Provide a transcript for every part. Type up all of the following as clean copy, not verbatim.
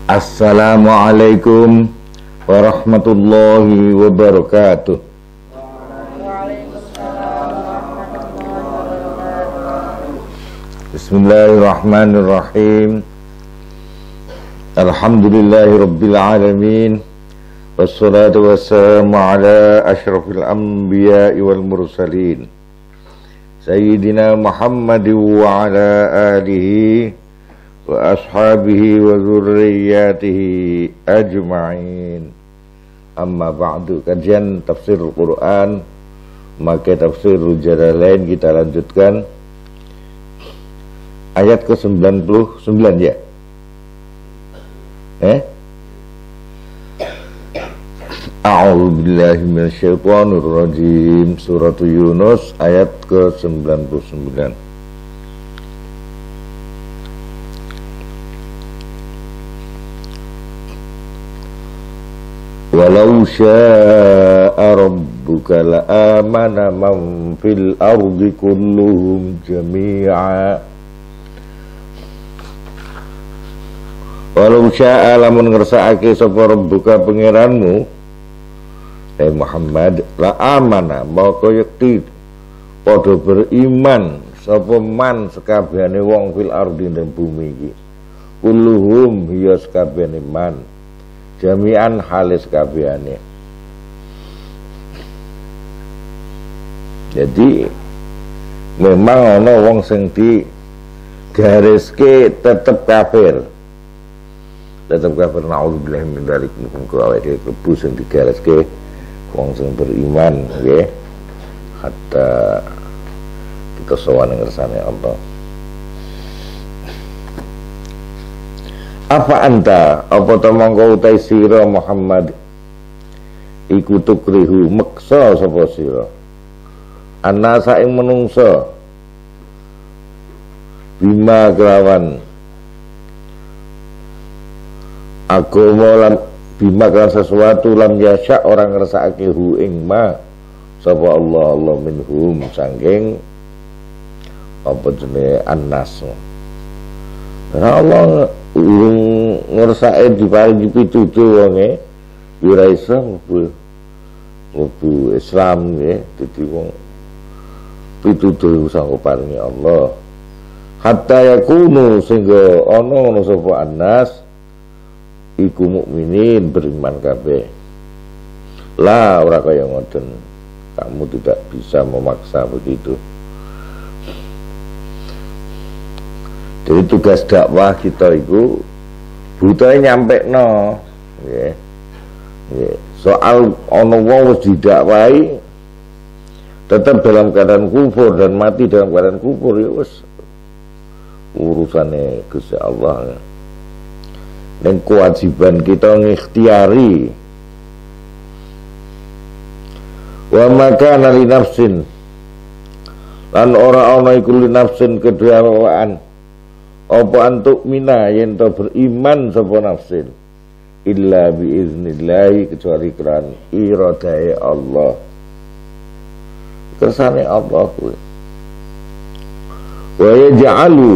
Assalamualaikum warahmatullahi wabarakatuh. Bismillahirrahmanirrahim. Alhamdulillahirabbil alamin. Wassalatu wassalamu ala asyrafil anbiya'i wal mursalin. Sayyidina Muhammadin wa ala alihi wa ashabihi wa dzurriyyatihi ajma'in. Amma ba'du. Kajian tafsir Al-Quran maka tafsir Jalalain kita lanjutkan ayat ke-99 ya. A'udzu billahi minasyaitonir rajim. Surat Yunus ayat ke-99. Walau syaa rabbuka la'amana man fil ardi kulluhum jami'a. Walau syaa lamun ngersakake sapa rabbuka pangeranmu Muhammad la'amana maka yakti padha beriman sapa man sekabehane wong fil ardi dan bumi iki kulluhum ya sekabehane man jami'an halis kabehane. Jadi memang ana wong sing di gariske tetep kafir. Tetep kafir, naudzubillahi min dzalik. Muga awake dhewe klebu sing digariske wong sing beriman nggih. Hatta kita sowan ngersane Allah. Apa anta apa ta mongko utai sira Muhammad iku tukrihu meksa sapa sira annasa ing menungsa bima kelawan agama lan bima kelawan sesuatu lam yasya orang ngersakake hu ing ma sapa Allah minhum sangking apa jenenge annas. Allah urung ngersake diparingi pitutur wonge ora iso mlebu Islam nggih. Dadi wong pitutur sangko paringi Allah hatta yakunu sehingga ana sapa annas iku mukminin beriman kabeh. Lah ora kaya ngoten, kamu tidak bisa memaksa begitu. Jadi tugas dakwah kita itu butuhe nyampekno nggih. Nggih. Soal ana wong wis didakwahi tetap dalam keadaan kufur dan mati dalam keadaan kufur ya wis urusane Gusti Allah. Dan kewajiban kita ngikhtiari wa makana li nafsin lan ora ana iku li nafsin kedua awaan apa antuk mina yen to beriman sapa nafsin illa biiznillahi kecuali keran iradahe Allah kersane Allah kuwi wa yaj'alu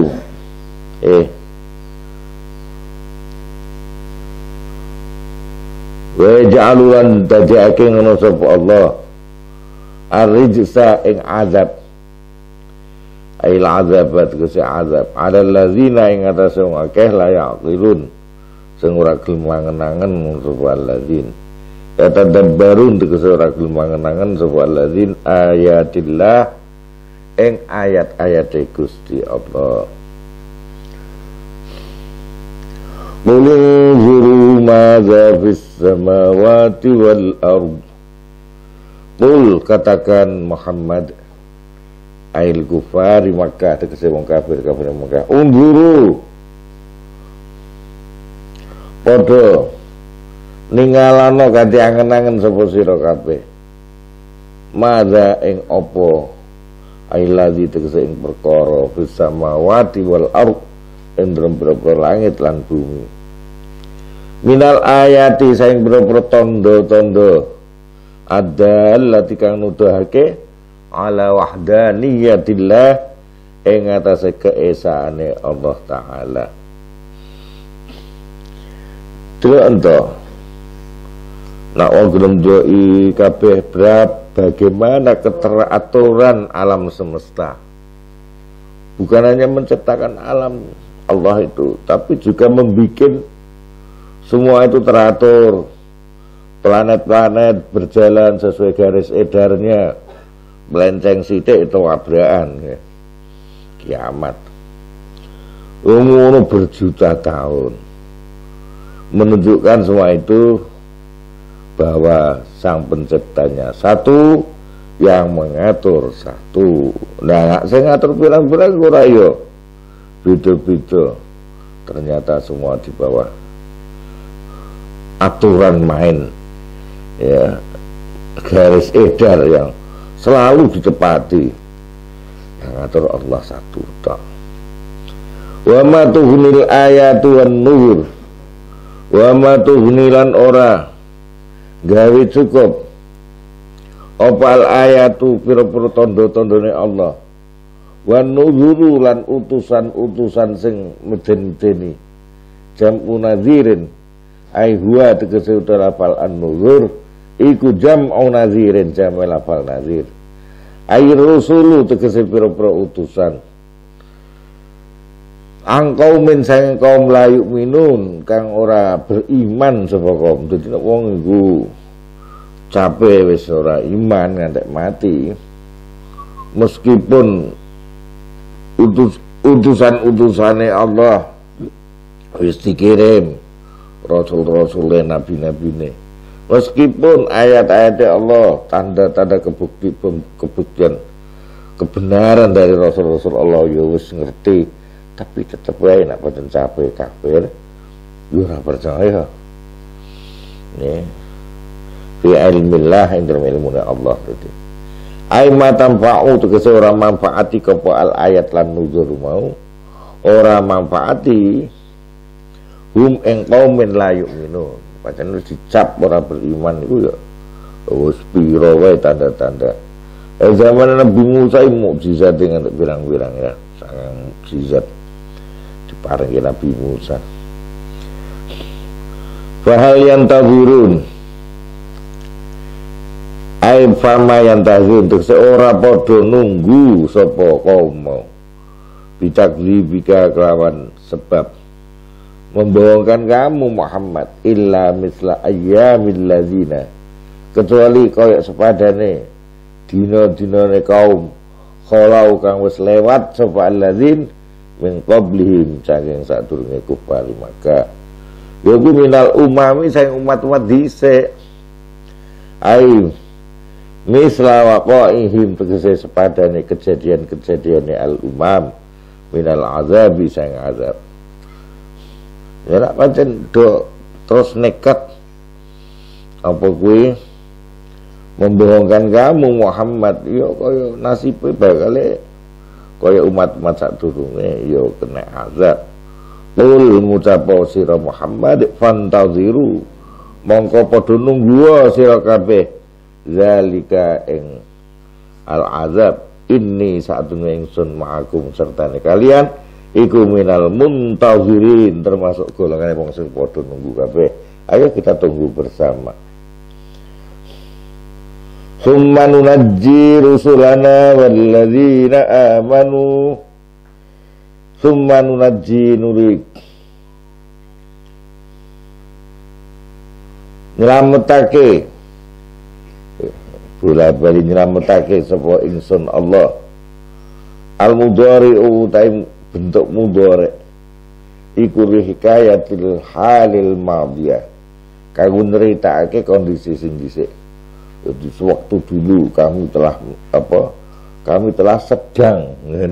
wa yaj'alu lan tajake ngono sapa Allah ar-rijsa ing azab ail azabat kese azab ada lazina ing atase wong akeh la yaqilun sing ora gelem mangen-angen sapa allazin ya tadabbarun kese ora gelem mangen-angen sapa allazin ayatillah ing ayat-ayate Gusti Allah. Mulunzuru madza fis samawati wal ard. Qul katakan Muhammad ail kufari Makkah tegese wong kafir Makkah unzuru padha ningalana kanthi angen-angen sapa sira kabeh madza ing apa ailadzi tegese ing perkara fis samawati wal ard ing dalem langit lan bumi minal ayati saing boro-boro tanda-tanda adallati kang nuduhake ala wahdaniyatillah ing atase keesaane Allah taala. Delok ento. Nak wong gelem joi kabeh bagaimana keteraturan alam semesta. Bukan hanya menciptakan alam Allah itu, tapi juga membuat semua itu teratur. Planet-planet berjalan sesuai garis edarnya, melenceng sithik itu tabrakan ya. Kiamat. Umur berjuta tahun. Menunjukkan semua itu bahwa sang penciptanya satu, yang mengatur satu. Nah, saya ngatur pirang-pirang ora yo. Beda-beda. Ternyata semua di bawah aturan main. Ya, garis edar yang selalu ditepati. Yang ngatur Allah satu tak. Wa ma tughnil ayatu wan nur. Wa ma tughnilan ora gawe cukup opal ayatu pira-pira tanda-tandane Allah. Wan nuzuru lan utusan-utusan sing meden-medeni. Jam'u nadhirin ai huwa tegese utawa lafal an-nuzur iku jam'u nadhirin jam'u lafal nadhir. Ai rusulu tegese pira-pira utusan. Angkau min sang kaum layu minun kang ora beriman sapa kaum. Dadi nek wong iku capek wis ora iman ngantek mati. Meskipun utusan-utusane Allah wis dikirim, rasul-rasule, nabi-nabine. Meskipun ayat-ayat Allah, tanda-tanda kebuktian kebenaran dari rasul-rasul Allah ya wis ngerti, tapi tetep wae nek boten capek kafir, yo ora percaya. Nih, fi ilmillah indra ilmune Allah itu. Ai ma tanfa'u tegese ora manfaati apa al ayat lan nuzur mau, ora manfaati hum ing qaumin la yu'minun. Pancen dicap ora beriman iku ya wis pira wae tanda-tanda. Zaman Nabi Musa mukjizat dengan pirang-pirang ya, sangat mukjizat diparingi Nabi Musa. Fahal yantazirun ai fama yantazirun untuk seorang podo nunggu sapa kaum mau bitakdzibika kelawan sebab membohongkan kamu Muhammad illa misla ayyamil ladzina kecuali kaya sepadane dina-dinane kaum khalau kang wis lewat sapa alladzin min qablihim saking sadurunge kufar maka yaku minal umami sayang umat-umat dhisik ai misla waqaihim tegese sepadane kejadian-kejadiane al umam minal azabi sayang azab. Ya nak pancen do terus nekat apa kuwi membohongkan kamu Muhammad yo kaya nasibe bakale kaya umat-umat sadurunge yo kena azab. Qul ngucapo sira Muhammad fantaziru mongko padha nunggu sira kabeh zalika ing al azab inni saatune ingsun ma'akum sertane kalian iku minal muntazirin termasuk golongan wong sing padha nunggu kabeh. Ayo kita tunggu bersama. Summa nunajji rusulana walladzina amanu summa nunajji nurik nyelametake bola bali nyelametake sapa ingsun Allah al mudhari'u taim bentuk mudhari iku hikayatil halil madhiyah kanggo nritakake kondisi sing dhisik. Jadi sewaktu dulu kami telah sedang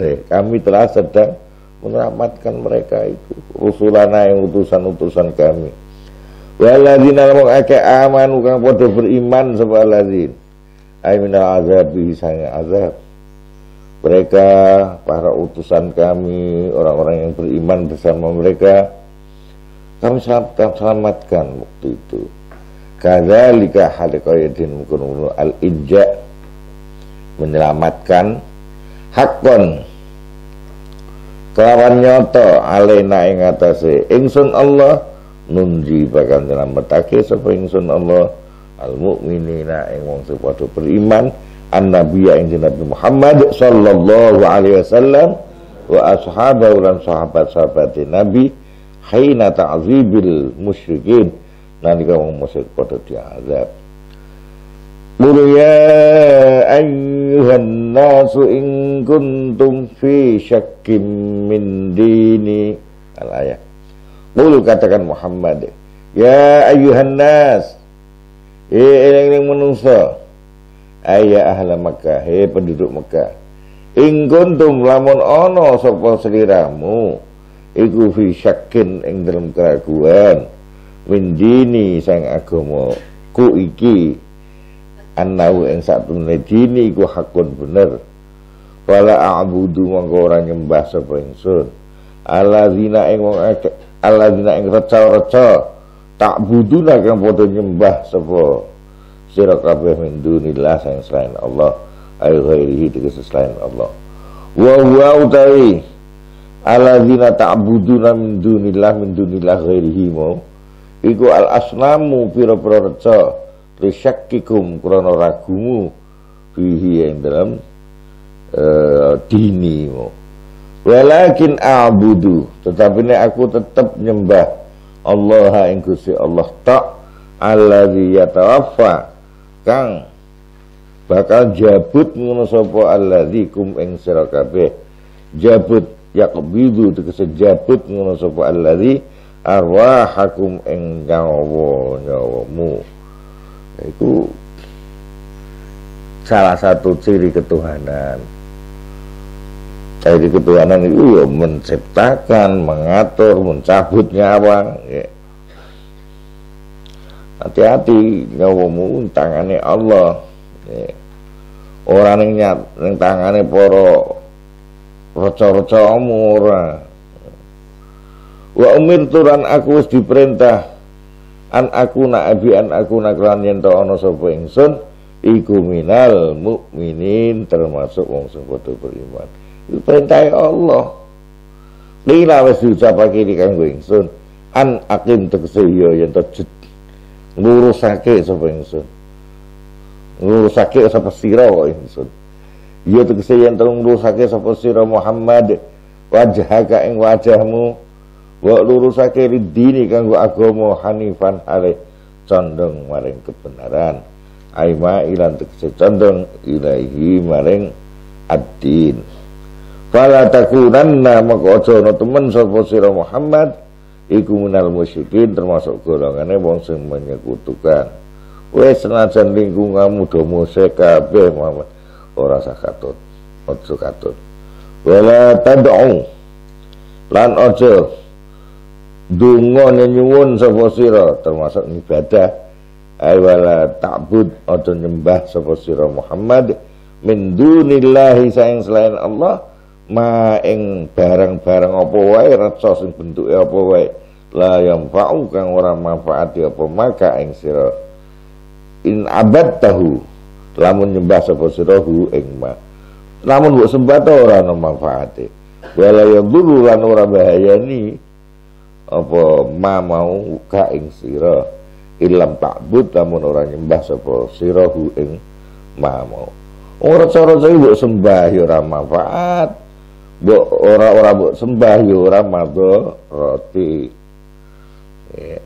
menyelamatkan mereka itu rusulana yang utusan-utusan kami. Walladzina lam akeh amanu kang padha beriman sapa alladzin ay minal azabi sang azab. Mereka para utusan kami, orang-orang yang beriman bersama mereka kami selamatkan waktu itu. Kadzalika halaqaidin mukunu al-inja menyelamatkan hakon kelawan nyoto alaina ing atase ingsun Allah nunji bakal nyelametake sapa ingsun Allah al mukminina ing wong sing padha beriman annabiyya ing Nabi Muhammad sallallahu alaihi wasallam wa ashabahu lan sahabat-sahabat Nabi hina ta'zibil musyrikin nalika wong musyrik padha diazab. Qul ya ayyuhan nasu in kuntum fi syakkim min dini al-ayat. Qul katakan Muhammad, ya ayyuhan nas, eling manungsa, ayya ahla Makkah, penduduk Makkah. In kuntum lamun ana sapa sliramu iku fi syakkin ing dalem keraguan min dini sang agama ku iki annau ing satune dini iku hakun bener wala a'budu mongko ora nyembah sapa ingsun alladzina ing wong alladzina ing reca-reca tak buduna kang padha nyembah sapa sira kabeh min dunillah sang selain Allah ay ghairihi tegese selain Allah wa huwa utawi alladzina ta'buduna min dunillah ghairihi mau iku al asnamu pira-pira reca risyakkikum krana ragumu fihi ing dalam dinimu walakin a'budu tetapi nek aku tetap nyembah Allah ing Gusti Allah tak allazi yatawaffa kang bakal jabut ngono sapa allazi kum ing sira kabeh jabut yaqbidu tegese jabut ngono sapa allazi arwahakum ing nyawamu. Itu salah satu ciri ketuhanan. Ciri ketuhanan itu ya menciptakan, mengatur, mencabut nyawa. Ya. Hati-hati nyawamu tangane Allah. Ya. Orang yang tangane para reca-recamu ora. Wa umirtu lan aku wis diperintah an aku naklan yen to ana sapa ingsun iku minal mukminin termasuk wong sing padha beriman. Itu perintah Allah. Lila wis diucapake iki kanggo ingsun an aqim tegese ya yen to ngurusake sapa ingsun. Ngurusake sapa sira ingsun. Ya tegese yen to ngurusake sapa sira Muhammad wajhaka ing wajahmu wa lurusake dini kanggo agama hanifan hale condong maring kebenaran aima ilan tegese condong ilahi maring ad-din fala takunanna maka aja ana temen sapa sira Muhammad iku minal musyrikin termasuk golongane wong sing menyekutukan wis senajan lingkunganmu do musyrik kabeh Muhammad ora usah katut aja katut wala tad'u lan aja donga nyuwun sapa sira termasuk ibadah ay wala ta'bud aja nyembah sapa sira Muhammad min dunillahi saing selain Allah ma ing barang-barang apa wae reca sing bentuke apa wae la yanfa'u kang ora manfaati apa maka ing sira in abadtahu lamun nyembah sapa sira hu ing ma lamun mbok sembah ta ora ana manfaate wala yadhurru lan ora bahayani apa ma mau ka ing sira ilam ta'bud lamun ora nyembah sapa sira hu ing ma mau ora cara iki mbok sembah ya ora manfaat mbok ora mbok sembah ya ora madharati ya.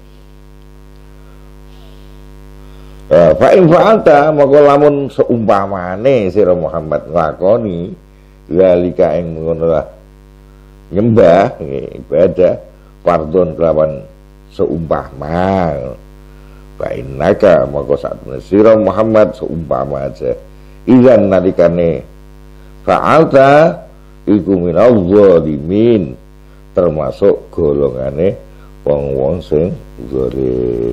Fa in fa'alta maka lamun seumpamane sira Muhammad nglakoni zalika ing ngono lah nyembah ibadah fardhon kelawan seumpama bainaka maka satune sira Muhammad seumpama aja izan nalikane fa'alta iku minal zalimin termasuk golongane wong-wong sing zalim.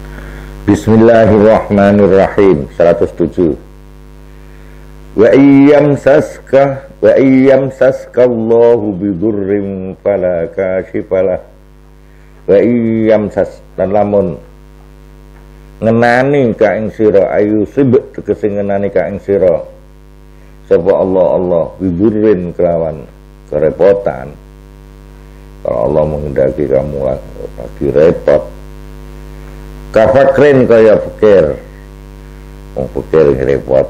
Bismillahirrahmanirrahim 107 wa iyyamsaska Allahu bidurrim fala kashifalah wa iyyamsas dan lamun ngenani ka ing sira ayu sibuk tegese ngenani ka ing sira sapa Allah bidurrin kelawan kerepotan Kalau Allah menghendaki kamu lagi repot. Kafakrin kaya fikir. Wong fikir repot.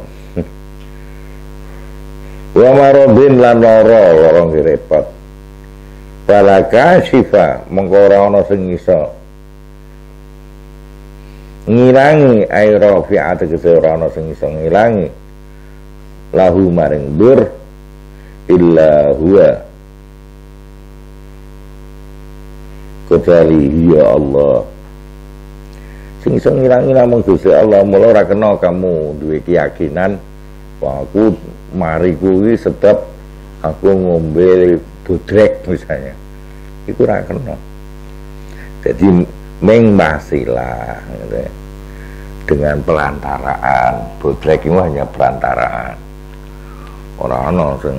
Wa marobin lan lara repot. Balaka syifa mengko ora ana sing iso ngilangi aira fi'at tegese ora ana sing iso ngilangi lahu maring dur illa huwa kecuali ya Allah sing iso ngilangi namung Gusti Allah. Mula ora kena kamu duwe keyakinan wah aku mari kuwi sebab aku ngombe bodrek misalnya, itu ora kena. Jadi mengbasilah gitu ya. Dengan pelantaraan, bodrek itu hanya pelantaraan. Orang ana sing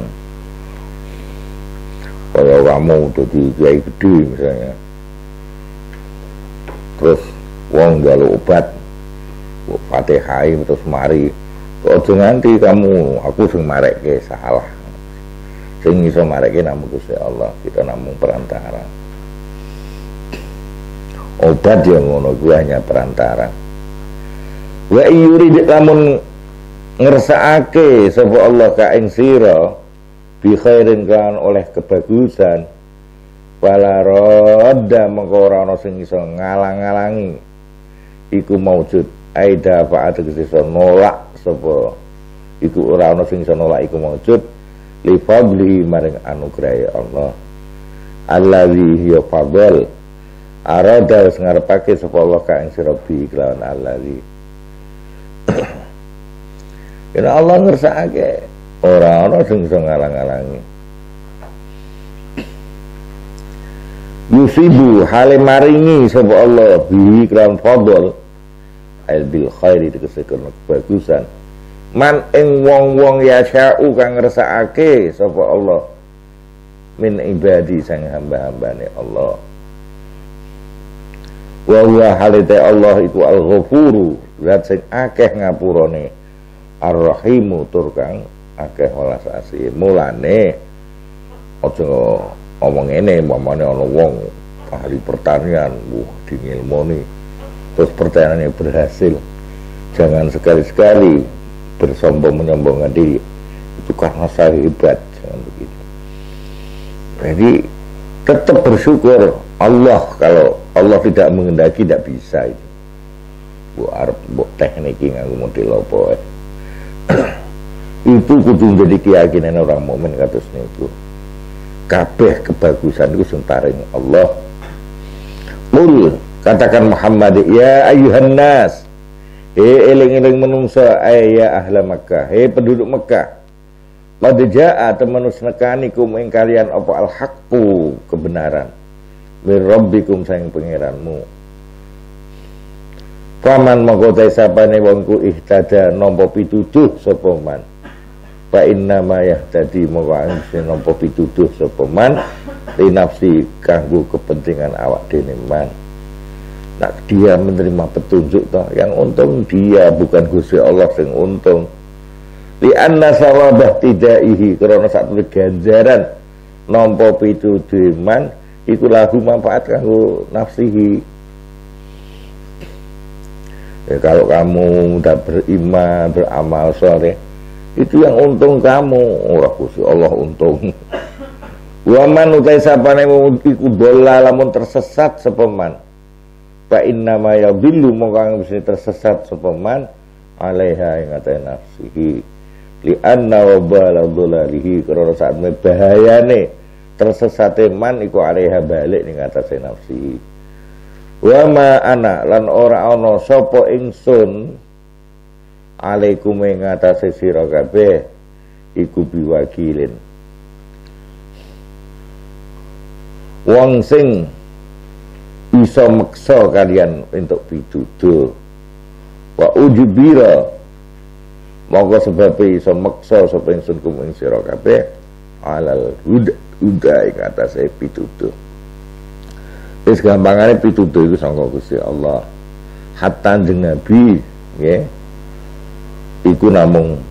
kaya kamu jadi kiai gede misalnya, terus wong njaluk obat Fatihah terus mari, ojo nganti kamu aku sing marekke salah. Sing iso mareke namung Gusti Allah, kita namung perantara. Obat yang ngono kuwi hanya perantara. Wa yurid lamun ngersakake sapa Allah ka ing sira bi khairin kan oleh kebagusan wala radda mengko ora ana sing iso ngalang-alangi iku maujud aida fa'at iso nolak sapa iku ora ana sing iso nolak iku maujud li fadli maring anugrahe Allah allazi hiya fadl arada wis ngarepake sapa Allah ka ing sira bi kelawan allazi kena Allah ngersakake ora ana sing iso ngalang-alangi yusibu hale maringi sapa Allah bi kelawan fadl al bil khairi tegese kebagusan man ing wong-wong yasya'u kang ngersakake sapa Allah min ibadi sang hamba-hambane Allah wa huwa halite Allah iku al-ghafuru zat sing akeh ngapurane ar-rahimu tur kang akeh welas asih. Mulane aja ngomong ngene umpamane ana wong ahli pertanian ngilmoni terus pertanyaannya berhasil, jangan sekali-sekali bersombong menyombongkan diri itu karena saya hebat, jangan begitu. Jadi tetap bersyukur Allah, kalau Allah tidak menghendaki tidak bisa itu. Bu arep bu tekniki nganggo model apa itu kudu jadi keyakinan orang mukmin kados niku. Kabeh kebagusan itu sing paring Allah. Qul katakan Muhammad ya ayuhan nas, eling-eling menungsa ya ahla Makkah, penduduk Makkah. Qad jaa temenus nekanikum ing kalian apa al-haqqu kebenaran. Mir rabbikum sayang pangeranmu. Faman mangko sapane wongku ihtada nampa pituduh sapa man. Fa inna ma yahtadi mongko nampa pituduh sapa man li nafsi kanggo kepentingan awak dene man. Nah, dia menerima petunjuk toh, yang untung dia bukan Gusti Allah sing untung. Li anna sawabah tidaihi karena satu ganjaran nampa pituduh man iku lahu manfaat kanggo nafsihi. Ya, kalau kamu udah beriman, beramal soleh, itu yang untung kamu. Ora Gusti Allah untung. Wa man utai sapane iku dola lamun tersesat sapa man. Fa inna ma yadhillu mongko mesti tersesat sapa man alaiha ing atase nafsihi. Li anna wabala dhalalihi karena saat bahayane tersesate man iku alaiha balik ning atase nafsihi. Wa ma ana lan ora ana sapa ingsun alaikum ing atase sira kabeh iku biwakilin wong sing iso meksa kalian untuk pituduh wa ujbira monggo sebab iso meksa sapa ingsun kum ing sira kabeh alal huda ing atase pituduh. Wis gampangane pituduh iku sangka Gusti Allah. Hatta jeneng Nabi nggih. Iku namung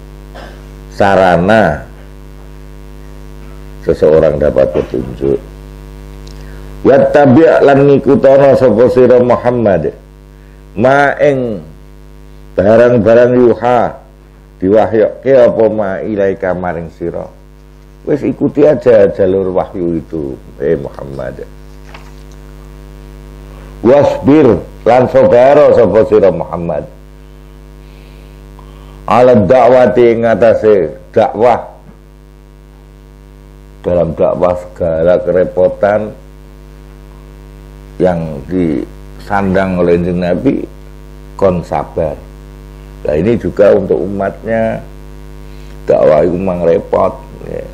sarana seseorang dapat petunjuk. Wattabi' lan ngikutono sapa sira Muhammad ma ing barang-barang yuha diwahyoke apa ma ilaika maring sira. Wis ikuti aja jalur wahyu itu Muhammad. Wasbir lan sabara sapa sira Muhammad ala dakwati ngatasé dakwah. Dalam dakwah segala kerepotan yang disandang oleh Nabi, kon sabar. Nah ini juga untuk umatnya, dakwah itu memang repot ya.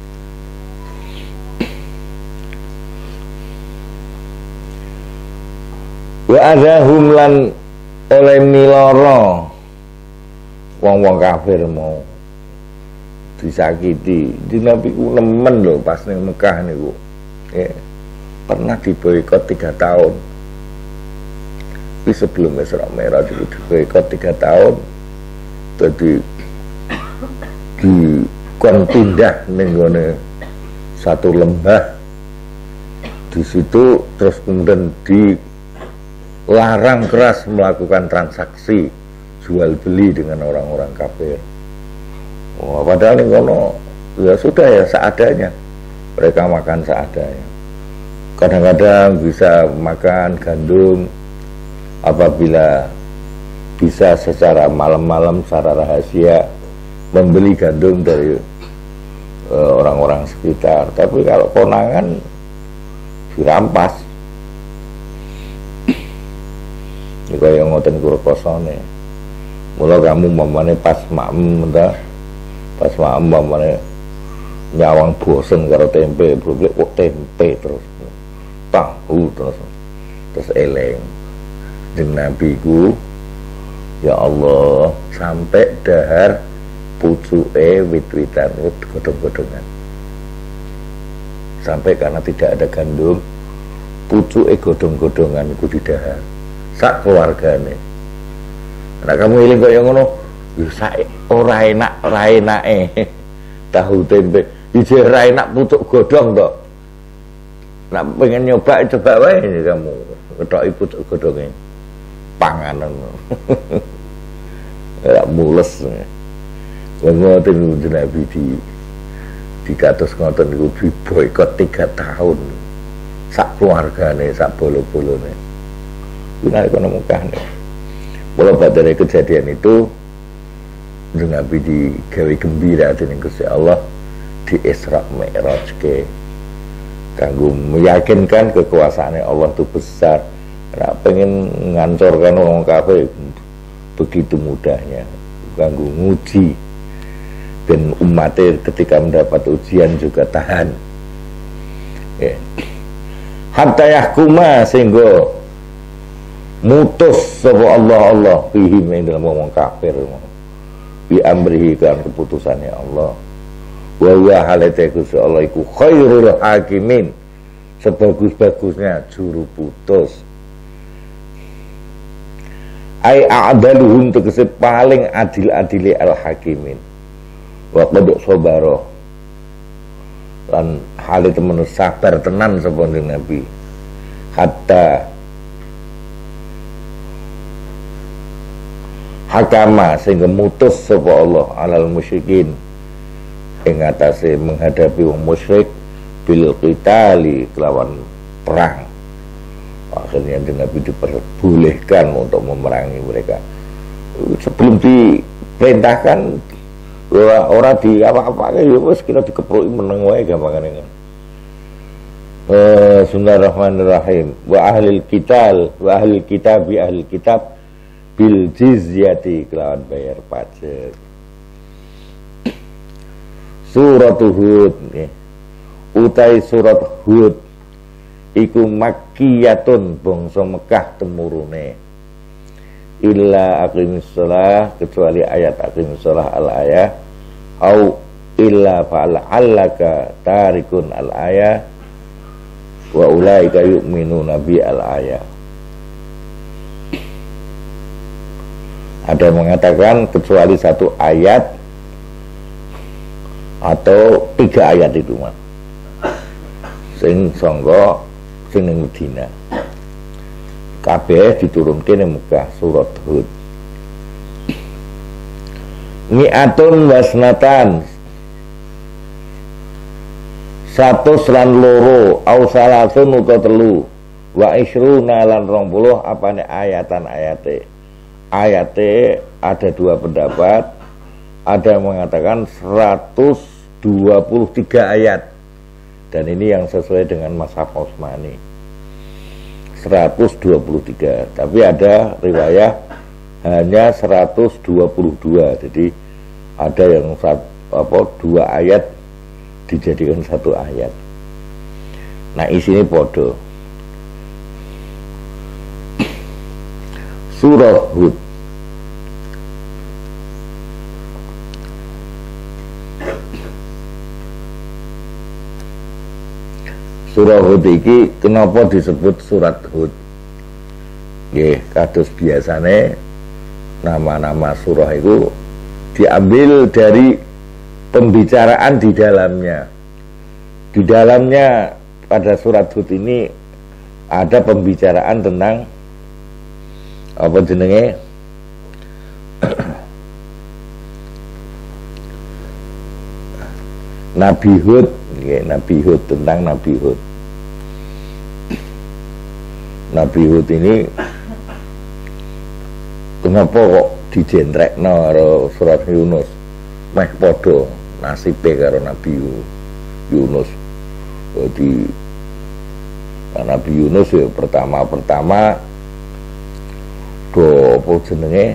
Wa adahum lan oleh miloro wong-wong kafir mau disakiti. Di Nabi ku nemen lho pas ning Mekah niku. Ya. Pernah diboikot 3 tahun. Tapi sebelum Isra Mi'raj itu diboikot 3 tahun. Jadi kon pindah ning gone satu lembah. Di situ terus kemudian dilarang keras melakukan transaksi jual beli dengan orang-orang kafir. Oh, padahal ini kono ya sudah ya seadanya, mereka makan seadanya. Kadang-kadang bisa makan gandum apabila bisa secara malam-malam secara rahasia membeli gandum dari orang-orang sekitar. Tapi kalau konangan dirampas. Ini kaya ngoten kurkosone. Mula kamu mamane pas maem pas maem mamane nyawang bosen karo tempe, blek kok tempe terus. Tahu terus eleng. Dengan Nabiku ya Allah sampai dahar pucuke wit-witan godhong-godhongan. Sampai karena tidak ada gandum, pucuke godhong-godhongan iku didahar. Sak keluargane. Nek kamu eling kaya ngono, ya sak ora enake tahu tempe. Ije ora enak pucuk godhong to. Nek pengen nyoba coba wae kamu kethoki pucuk godhonge. Panganan. Ya mules. Ngoten Nabi di kados ngoten niku diboikot 3 tahun. Sak keluargane, sak bolo-bolone. Kuwi kono Mekah nih. Mula dari kejadian itu Nabi digawe gembira dening Gusti Allah di Isra Mi'raj ke kanggo meyakinkan kekuasaane Allah itu besar. Karena pengen ngancorkan orang kafir begitu mudahnya, kanggo nguji dan umatnya ketika mendapat ujian juga tahan. Ya. Hatta yahkuma sehingga mutus sapa Allah fihi ing dalam wong kafir bi amrihi kan keputusannya Allah wa huwa halate Gusti Allah iku khairul hakimin sebagus-bagusnya juru putus ai a'daluhum tegese paling adil-adile al-hakimin wa qad sabara lan hale temen sabar tenan sapa Nabi hatta hakama sehingga mutus sapa Allah alal musyrikin ing atase menghadapi wong musyrik bil qitali kelawan perang. Akhirnya Nabi diperbolehkan untuk memerangi mereka. Sebelum diperintahkan orang di apa-apa ya wis kira dikepruki meneng wae gampangane. Bismillahirrahmanirrahim. Wa ahlil qital wa ahlil kitabi ahlil kitab bil jizyati kelawan bayar pajak. Surat Hud utai surat Hud iku makkiyatun bangsa Mekah temurune illa aqimis shalah kecuali ayat aqimis shalah al ayah au illa fa'alaka tarikun al ayah wa ulaika yu'minuna bi al ayah. Ada yang mengatakan kecuali 1 ayat atau 3 ayat itu mah sing sing ning Madinah. Kabeh diturunke ning Mekah surat Hud. Mi'atun wasnatan 100 lan loro au salatun uta telu wa isruna lan 20 apane ayatan ayate ada dua pendapat. Ada yang mengatakan 123 ayat, dan ini yang sesuai dengan mazhab Utsmani 123, tapi ada riwayat hanya 122. Jadi ada yang dua ayat dijadikan satu ayat. Nah isinya podo. Surah Hud Surah Hud iki kenapa disebut surat Hud? Nggih, kados biasane nama-nama surah itu diambil dari pembicaraan di dalamnya. Di dalamnya pada surat Hud ini ada pembicaraan tentang apa jenenge? Nabi Hud, Nabi Hud, tentang Nabi Hud. Nabi Hud ini kenapa kok dijentrekno karo surat Yunus? Meh padha nasibe karo Nabi Yunus. Jadi Nabi Yunus ya pertama do apa jenenge?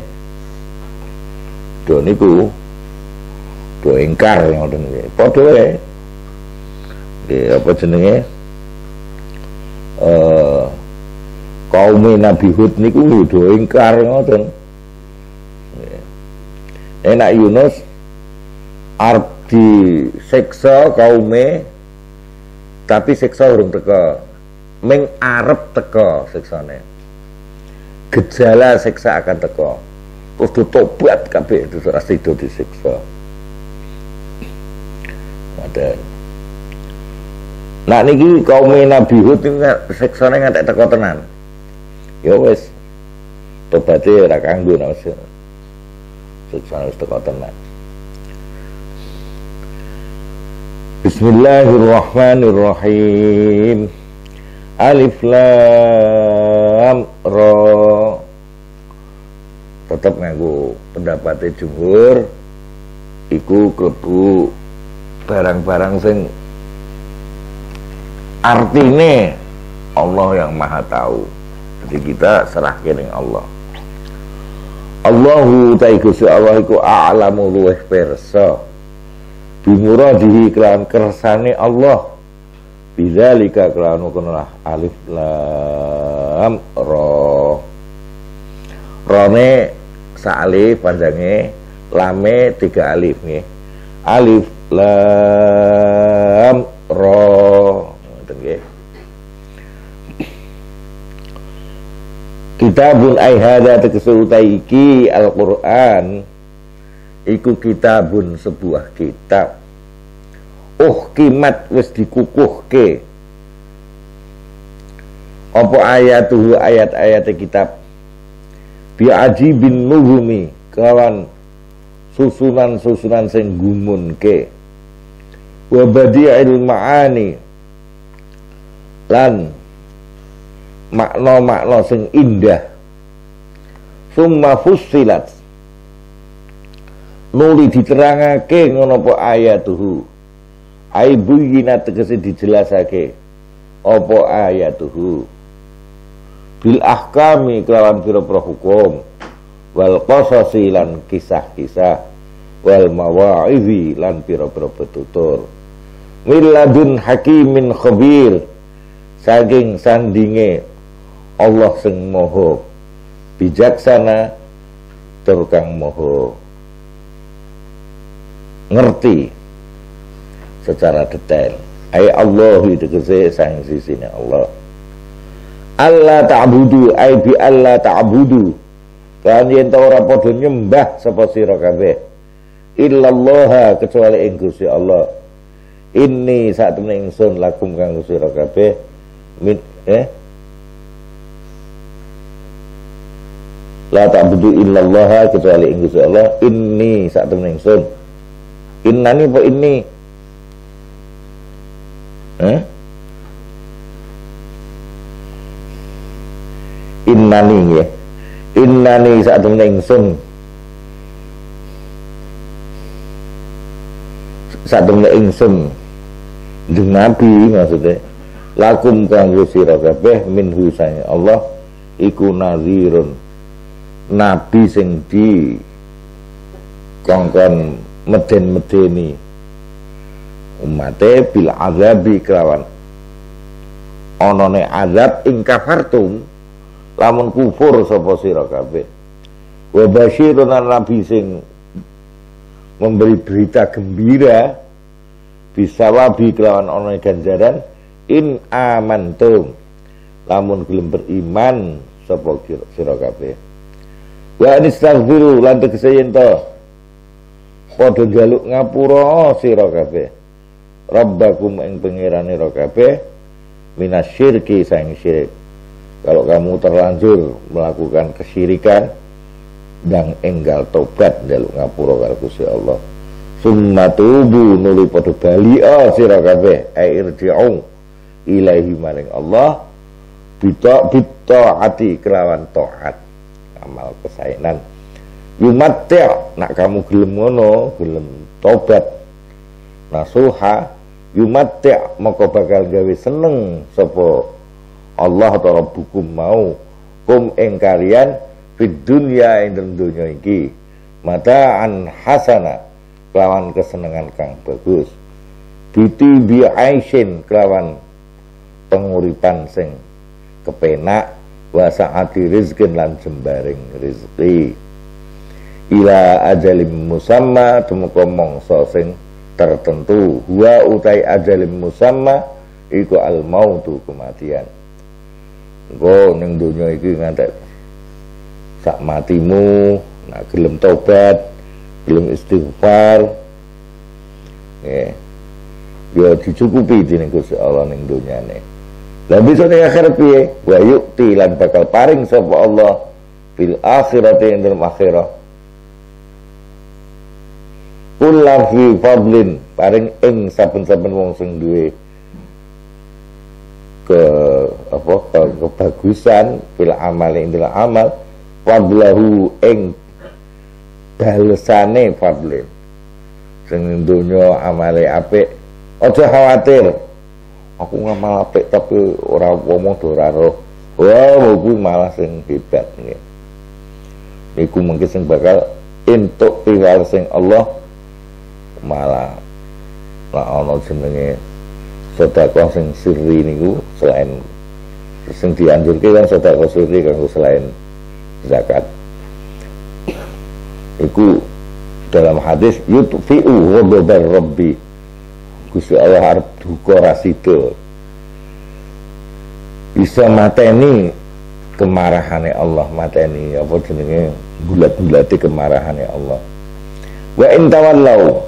Do niku do ingkar ngoten nggih. Padha wae. Nggih apa jenenge? Kaum Nabi Hud niku do ingkar ngoten. Enak Yunus arep disiksa kaume tapi siksa urung teka. Ming arep teka siksane. Gejala siksa akan teka. Terus tobat kabeh terus ora sida disiksa. Ada. Nah niki kaum Nabi Hud siksane ngantek teka tenan. Ya wis tobaté ora kanggo nasi. Siksa wis teka tenan. Bismillahirrahmanirrahim. Alif Lam Ra. Tetap nganggo pendapatnya jumhur iku klebu barang-barang sing artine Allah yang Maha Tahu. Jadi kita serahkan dengan Allah. Allahu ta'ala Gusti Allah iku a'lamu luweh pirsa bimuradihi kelawan kersane Allah bidzalika kelawan kunalah alif lam ra. Rone sa alif panjange, lame 3 alif nggih. Alif lam ra ngoten nggih. Kitabun ai hadza tegese iki Al-Qur'an iku kitabun sebuah kitab. Kimat wis dikukuhke apa ayatuhu ayat-ayat kitab bi ajibin nuhumi kelawan susunan-susunan sing gumunke wa badi'il ma'ani lan makna-makna sing indah. Summa fussilat nuli diterangake ngono apa ayatuhu ai buyina tegese dijelasake apa ayatuhu bil ahkami kelawan pira-pira hukum wal qasasi lan kisah-kisah wal mawa'izi lan pira-pira petutur miladun hakimin khabir saking sandinge Allah sing moho bijaksana tur kang moho ngerti secara detail. Ai Allah itu tegese sang sisine Allah. Allah ta'budu ai bi Allah ta'budu. Kan yen ta ora padha nyembah sapa sira kabeh illallah kecuali ing Gusti Allah. Inni sak temene ingsun lakum kang sira kabeh min La ta'budu illallah kecuali ing Gusti Allah. Inni sak temen ingsun. Innani apa inni? Innani ya. Innani sak temen ingsun. Sak temen ingsun. Jeung nabi maksudnya. Lakum kanggo sira kabeh minhu sae Allah iku nazirun. Nabi sing di kongkon meden-medeni umate bil azabi kelawan onone azab ing kafartum lamun kufur sapa sira kabeh. Wa basyirun nabi sing memberi berita gembira bisawabi kelawan onone ganjaran in amantum lamun gelem beriman sapa sira kabeh. Wa anistaghfiru lan tegese yen to padha njaluk ngapura sira kabeh rabbakum ing pangerane sira kabeh minasyirki sang syirik. Kalau kamu terlanjur melakukan kesyirikan dan enggal tobat njaluk ngapura karo Gusti Allah. Summa tubu nuli padha bali sira kabeh irji'u ilaihi maring Allah bitaati kelawan taat amal kesaenan yumatta' nak kamu gelem ngono gelem tobat nasuha yumatta' maka bakal gawe seneng sapa Allah atau Rabbukum mau kum ing kalian fid dunya ing dunya iki mata'an hasana kelawan kesenengan kang bagus biti bi aisyin kelawan penguripan sing kepenak wa sa'ati rizkin lan jembaring rizki ila ajalim musamma tumeka mangsa sing tertentu huwa utai ajalim musamma iku al mautu kematian. Engko ning donya iki ngantek sak matimu nak gelem tobat gelem istighfar nggih ya dicukupi dening Gusti Allah ning donyane. Lah bisa ning akhirat piye? Wa yu'ti lan bakal paring sapa Allah fil akhirati ing dalam akhirah. Kullu fi fadlin paring ing saben-saben wong sing duwe kebagusan fil amal ing dalam amal fadlahu ing balesane fadlin. Sing donya amale apik aja khawatir. Aku ngamal apik tapi ora ngomong ora roh. Wah, kuwi malah sing hebat nggih. Iku mungkin sing bakal entuk piwal sing Allah malah ana jenenge sedekah sing sirri niku selain sing dianjurke kan sedekah sirri kanggo selain zakat. Iku dalam hadis yutfi'u ghadabar rabbi. Gusti Allah arep duka rasida. Bisa mateni kemarahane Allah, mateni apa jenenge bulat-bulate kemarahane Allah. Wa in tawallau.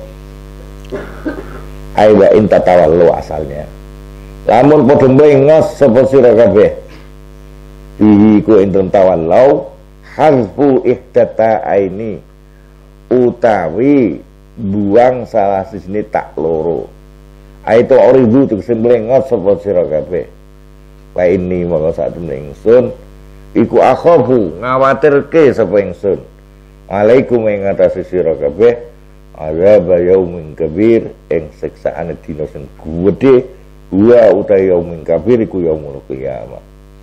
Ai wa in tatawallu asalnya. Lamun padha mlengos sapa sira kabeh. Bihi ku ing tawallau harfu ihtata aini utawi buang salah sisine tak loro. Aitu oribu tegese mlengos sapa sira kabeh. Wa ini maka sak temene ingsun iku akhafu ngawatirke sapa ingsun. Alaikum ing atase sira kabeh azab yaumin kabir ing siksaan dina sing gedhe wa utai yaumin kabir iku yaumul qiyamah.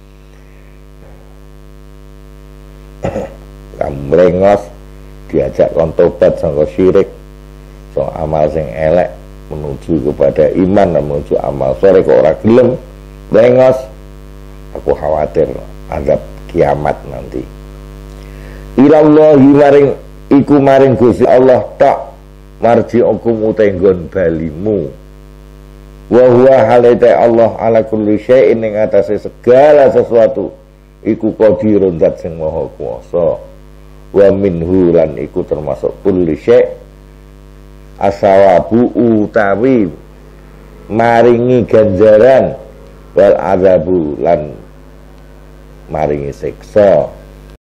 Kamrengos diajak kon tobat sangka syirik, sangka amal sing elek menuju kepada iman dan menuju amal sore kok ora gelem brengos. Aku khawatir azab kiamat nanti. Ilallahi maring iku maring Gusti Allah tak marji'ukum utai nggon balimu. Wa huwa halaita Allah ala kulli syai'in ing atase segala sesuatu iku qadirun zat sing maha kuwasa. Wa minhu lan iku termasuk kulli syai' asawabu utawi maringi ganjaran wal adzabu lan maringi siksa